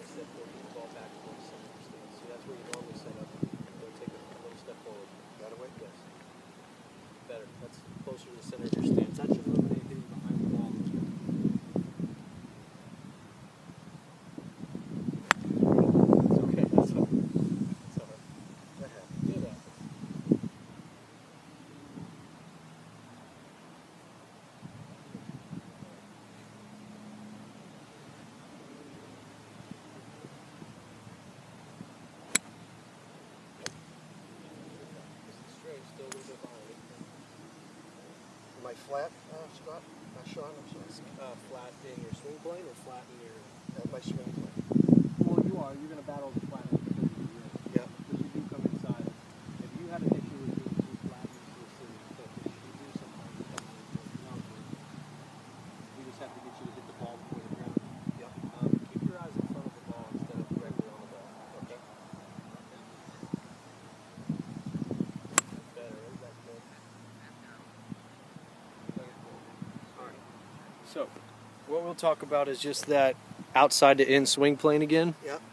step forward, get the ball back towards the center of your stance. So that's where you normally set up. You'll take a little step forward. That way? Yes. Better. That's closer to the center of your stance. That should eliminate hitting behind the ball. It's okay. That's all. That's all right. That happens. Do that. Straight, still a little bit behind it. Am I flat, Scott? Sean, I'm sorry. Flat in your swing plane or flat in your... At my swing plane. Well, you are. You're going to battle the flatness because of your wrist. Yeah. Because you do come inside. If you had an issue with being too flat and too silly, but if you do sometimes come on we just have to get you to hit the ball before the ground. Yeah. Keep your eyes in front of the ball instead of directly on the ball. Okay. Better. That's good. So, what we'll talk about is just that outside to in swing plane again. Yeah.